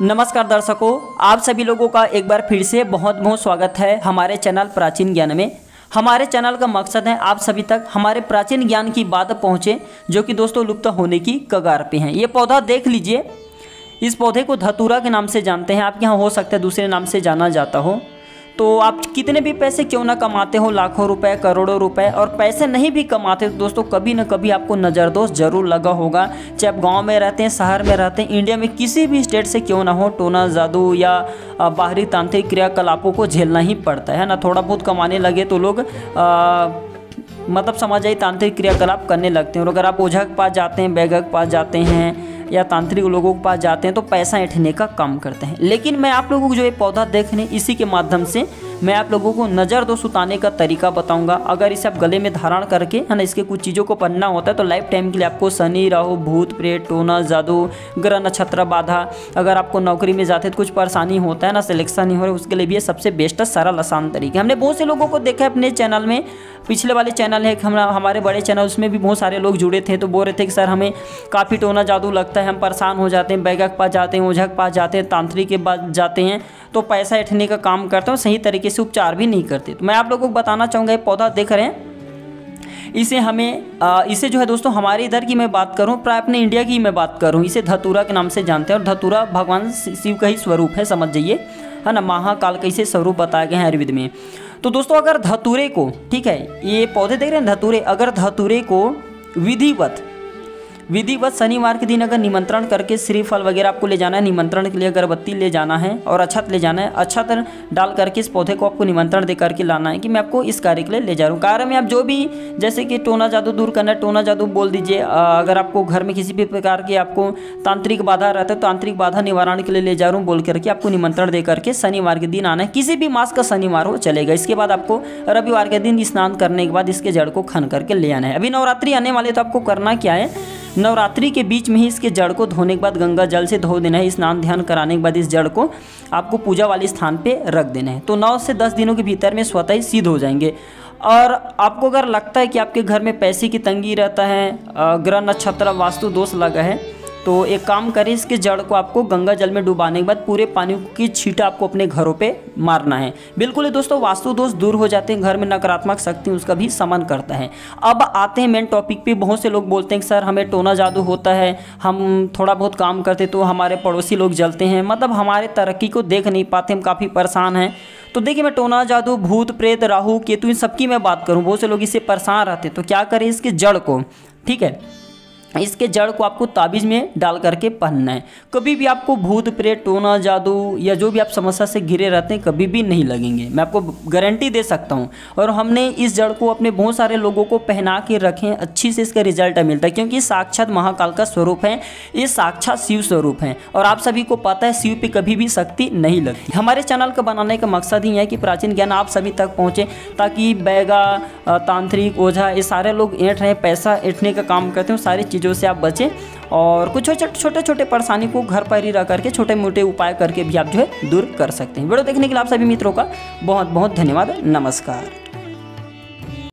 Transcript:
नमस्कार दर्शकों, आप सभी लोगों का एक बार फिर से बहुत बहुत स्वागत है हमारे चैनल प्राचीन ज्ञान में। हमारे चैनल का मकसद है आप सभी तक हमारे प्राचीन ज्ञान की बात पहुंचे जो कि दोस्तों लुप्त होने की कगार पे हैं। ये पौधा देख लीजिए, इस पौधे को धतूरा के नाम से जानते हैं। आपके यहाँ हो सकता है दूसरे नाम से जाना जाता हो। तो आप कितने भी पैसे क्यों ना कमाते हो, लाखों रुपए, करोड़ों रुपए, और पैसे नहीं भी कमाते तो दोस्तों कभी ना कभी आपको नज़रदोष जरूर लगा होगा। चाहे आप गांव में रहते हैं, शहर में रहते हैं, इंडिया में किसी भी स्टेट से क्यों ना हो, टोना जादू या बाहरी तांत्रिक क्रियाकलापों को झेलना ही पड़ता है ना। थोड़ा बहुत कमाने लगे तो लोग मतलब समझ आई तांत्रिक क्रियाकलाप करने लगते हैं। और अगर आप ओझा के पास जाते हैं, बैगा के पास जाते हैं या तांत्रिक लोगों के पास जाते हैं तो पैसा ऐंठने का काम करते हैं। लेकिन मैं आप लोगों को जो ये पौधा देखने, इसी के माध्यम से मैं आप लोगों को नज़रदोष उतारने का तरीका बताऊंगा। अगर इसे आप गले में धारण करके है ना, इसके कुछ चीज़ों को पहनना होता है तो लाइफ टाइम के लिए आपको शनि, राहु, भूत प्रेत, टोना जादू, ग्रह नक्षत्र बाधा, अगर आपको नौकरी में जाते तो कुछ परेशानी होता है ना, सिलेक्शन नहीं हो रहा, उसके लिए भी ये सबसे बेस्ट सरल आसान तरीके। हमने बहुत से लोगों को देखा है अपने चैनल में, पिछले वाले चैनल है हमारे बड़े चैनल, उसमें भी बहुत सारे लोग जुड़े थे तो बोल रहे थे कि सर हमें काफ़ी टोना जादू लगता है, हम परेशान हो जाते हैं, बैगा के पास जाते हैं, ओझा के पास जाते हैं, तांत्रिक के पास जाते हैं तो पैसा ऐंठने का काम करते हैं, सही तरीके से उपचार भी नहीं करते। तो मैं आप लोगों को बताना चाहूँगा, ये पौधा देख रहे हैं, इसे जो है दोस्तों हमारे इधर की मैं बात करूँ, प्राय अपने इंडिया की मैं बात करूँ, इसे धतूरा के नाम से जानते हैं। और धतूरा भगवान शिव का ही स्वरूप है, समझ जाइए, है ना। महाकाल का इसे स्वरूप बताया गया है आयुर्वेद में। तो दोस्तों अगर धतूरे को, ठीक है, ये पौधे देख रहे हैं धतूरे, अगर धतूरे को विधिवत शनिवार के दिन अगर निमंत्रण करके श्रीफल वगैरह आपको ले जाना है, निमंत्रण के लिए अगरबत्ती ले जाना है और अक्षत ले जाना है, अक्षत डाल करके इस पौधे को आपको निमंत्रण दे करके लाना है कि मैं आपको इस कार्य के लिए ले जा रहा हूँ। कार्य में आप जो भी, जैसे कि टोना जादू दूर करना है, टोना जादू बोल दीजिए। अगर आपको घर में किसी भी प्रकार की आपको तांत्रिक बाधा रहता है, तांत्रिक बाधा निवारण के लिए ले जा रहा हूँ बोल करके आपको निमंत्रण दे करके शनिवार के दिन आना है, किसी भी मास का शनिवार हो चलेगा। इसके बाद आपको रविवार के दिन स्नान करने के बाद इसके जड़ को खन करके ले आना है। अभी नवरात्रि आने वाले तो आपको करना क्या है, नवरात्रि के बीच में ही इसके जड़ को धोने के बाद गंगा जल से धो देना है। स्नान ध्यान कराने के बाद इस जड़ को आपको पूजा वाले स्थान पे रख देना है। तो 9 से 10 दिनों के भीतर में स्वतः ही सिद्ध हो जाएंगे। और आपको अगर लगता है कि आपके घर में पैसे की तंगी रहता है, ग्रह नक्षत्र वास्तु दोष लगा है, तो एक काम करें, इसके जड़ को आपको गंगा जल में डुबाने के बाद पूरे पानी की छींटा आपको अपने घरों पे मारना है। बिल्कुल ही दोस्तों वास्तु दोष दूर हो जाते हैं, घर में नकारात्मक शक्ति उसका भी शमन करता है। अब आते हैं मेन टॉपिक पे। बहुत से लोग बोलते हैं कि सर हमें टोना जादू होता है, हम थोड़ा बहुत काम करते तो हमारे पड़ोसी लोग जलते हैं, मतलब हमारे तरक्की को देख नहीं पाते, हम काफ़ी परेशान हैं। तो देखिए, मैं टोना जादू, भूत प्रेत, राहु केतु, इन सबकी मैं बात करूँ, बहुत से लोग इससे परेशान रहते हैं। तो क्या करें, इसके जड़ को, ठीक है, इसके जड़ को आपको ताबीज़ में डाल करके पहनना है। कभी भी आपको भूत प्रेत, टोना जादू या जो भी आप समस्या से घिरे रहते हैं कभी भी नहीं लगेंगे, मैं आपको गारंटी दे सकता हूं। और हमने इस जड़ को अपने बहुत सारे लोगों को पहना के रखे, अच्छी से इसका रिजल्ट मिलता है, क्योंकि साक्षात महाकाल का स्वरूप है, ये साक्षात शिव स्वरूप है। और आप सभी को पता है शिव पे कभी भी शक्ति नहीं लगती। हमारे चैनल का बनाने का मकसद ही है कि प्राचीन ज्ञान आप सभी तक पहुँचे, ताकि बैगा, तांत्रिक, ओझा, ये सारे लोग ऐंठ रहे, पैसा ऐंठने का काम करते हैं, सारी चीज़ों से आप बचें। और कुछ छोटे छोटे परेशानी को घर पर ही रह करके छोटे मोटे उपाय करके भी आप जो है दूर कर सकते हैं। वीडियो देखने के लिए आप सभी मित्रों का बहुत बहुत धन्यवाद। नमस्कार।